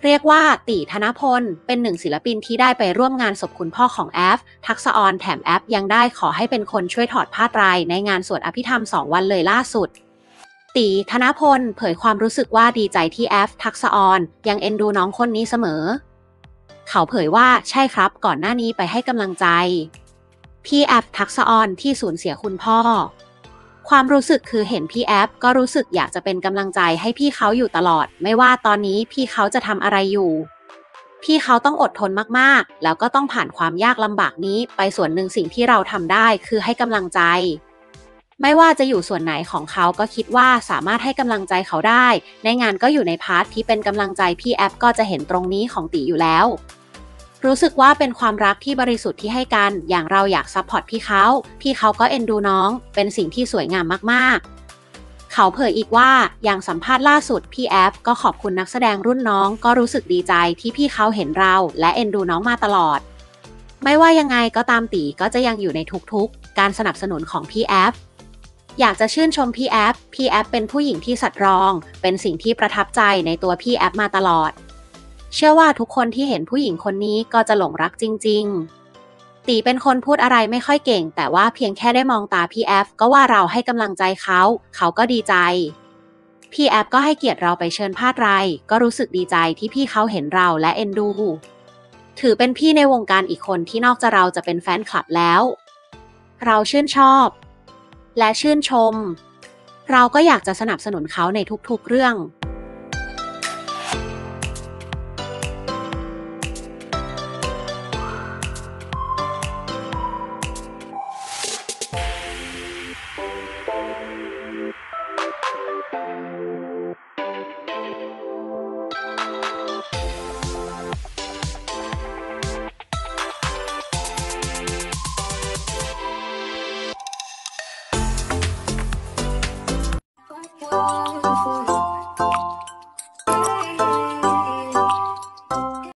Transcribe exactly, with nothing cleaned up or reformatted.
เรียกว่าตีธนพลเป็นหนึ่งศิลปินที่ได้ไปร่วมงานศพคุณพ่อของแอฟทักษะออนแถมแอฟยังได้ขอให้เป็นคนช่วยถอดผ้าไตรในงานสวดอภิธรรมสองวันเลยล่าสุดตีธนพลเผยความรู้สึกว่าดีใจที่แอฟทักษะออนยังเอ็นดูน้องคนนี้เสมอเขาเผยว่าใช่ครับก่อนหน้านี้ไปให้กำลังใจพี่แอฟทักษะออนที่สูญเสียคุณพ่อความรู้สึกคือเห็นพี่แอฟก็รู้สึกอยากจะเป็นกำลังใจให้พี่เขาอยู่ตลอดไม่ว่าตอนนี้พี่เขาจะทำอะไรอยู่พี่เขาต้องอดทนมากๆแล้วก็ต้องผ่านความยากลำบากนี้ไปส่วนหนึ่งสิ่งที่เราทำได้คือให้กำลังใจไม่ว่าจะอยู่ส่วนไหนของเขาก็คิดว่าสามารถให้กำลังใจเขาได้ในงานก็อยู่ในพาร์ทที่เป็นกำลังใจพี่แอฟก็จะเห็นตรงนี้ของตีอยู่แล้วรู้สึกว่าเป็นความรักที่บริสุทธิ์ที่ให้กันอย่างเราอยากซัพพอร์ตพี่เขาพี่เขาก็เอ็นดูน้องเป็นสิ่งที่สวยงามมากๆเขาเผยอีกว่าอย่างสัมภาษณ์ล่าสุดพี่แอฟก็ขอบคุณนักแสดงรุ่นน้องก็รู้สึกดีใจที่พี่เขาเห็นเราและเอ็นดูน้องมาตลอดไม่ว่ายังไงก็ตามตีก็จะยังอยู่ในทุกๆการสนับสนุนของพี่แอฟอยากจะชื่นชมพี่แอฟพี่แอฟเป็นผู้หญิงที่สัตย์รองเป็นสิ่งที่ประทับใจในตัวพี่แอฟมาตลอดเชื่อว่าทุกคนที่เห็นผู้หญิงคนนี้ก็จะหลงรักจริงๆตีเป็นคนพูดอะไรไม่ค่อยเก่งแต่ว่าเพียงแค่ได้มองตาพี่แอฟก็ว่าเราให้กำลังใจเขาเขาก็ดีใจพี่แอฟก็ให้เกียรติเราไปเชิญผ้าไตรก็รู้สึกดีใจที่พี่เขาเห็นเราและเอ็นดูถือเป็นพี่ในวงการอีกคนที่นอกจากเราจะเป็นแฟนคลับแล้วเราชื่นชอบและชื่นชมเราก็อยากจะสนับสนุนเขาในทุกๆเรื่อง